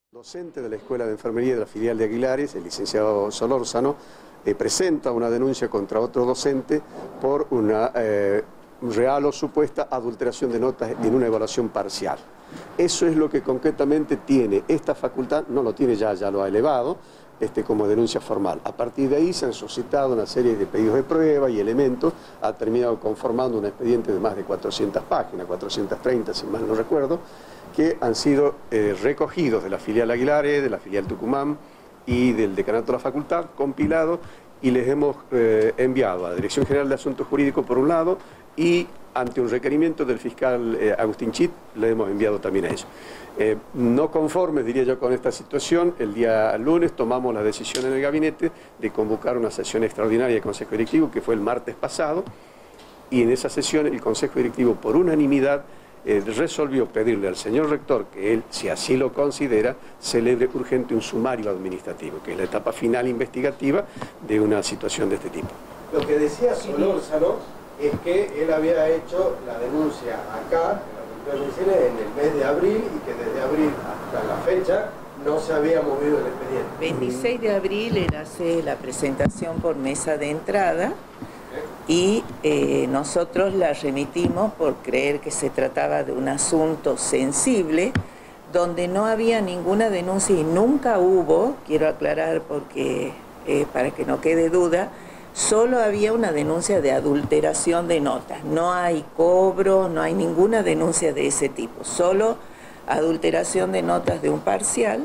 Docente de la Escuela de Enfermería de la filial de Aguilares, el licenciado Solórzano, presenta una denuncia contra otro docente por una real o supuesta adulteración de notas en una evaluación parcial. Eso es lo que concretamente tiene esta facultad, no lo tiene ya lo ha elevado como denuncia formal. A partir de ahí se han suscitado una serie de pedidos de prueba y elementos, ha terminado conformando un expediente de más de 400 páginas, 430 si mal no recuerdo, que han sido recogidos de la filial Aguilares, de la filial Tucumán y del decanato de la facultad, compilados, y les hemos enviado a la Dirección General de Asuntos Jurídicos por un lado, y ante un requerimiento del fiscal Agustín Chit, le hemos enviado también a ellos. No conformes, diría yo, con esta situación, el día lunes tomamos la decisión en el gabinete de convocar una sesión extraordinaria del Consejo Directivo, que fue el martes pasado, y en esa sesión el Consejo Directivo, por unanimidad, resolvió pedirle al señor rector que él, si así lo considera, celebre urgente un sumario administrativo, que es la etapa final investigativa de una situación de este tipo. Lo que decía Solórzano es que él había hecho la denuncia acá, en la Facultad de Medicina, en el mes de abril, y que desde abril hasta la fecha no se había movido el expediente. 26 de abril era la presentación por mesa de entrada, y nosotros la remitimos por creer que se trataba de un asunto sensible, donde no había ninguna denuncia y nunca hubo, quiero aclarar porque para que no quede duda, solo había una denuncia de adulteración de notas. No hay cobro, no hay ninguna denuncia de ese tipo, solo adulteración de notas de un parcial.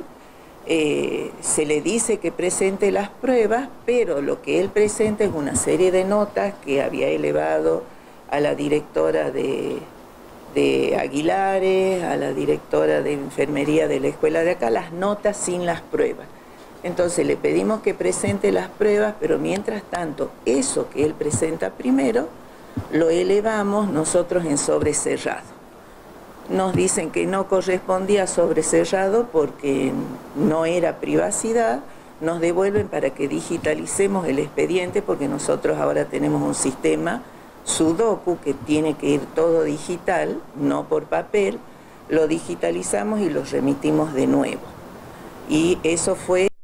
Se le dice que presente las pruebas, pero lo que él presenta es una serie de notas que había elevado a la directora de Aguilares, a la directora de enfermería de la escuela de acá, las notas sin las pruebas. Entonces le pedimos que presente las pruebas, pero mientras tanto, eso que él presenta primero, lo elevamos nosotros en sobrecerrado. Nos dicen que no correspondía sobrecerrado porque no era privacidad, nos devuelven para que digitalicemos el expediente, porque nosotros ahora tenemos un sistema Sudoku que tiene que ir todo digital, no por papel, lo digitalizamos y lo remitimos de nuevo. Y eso fue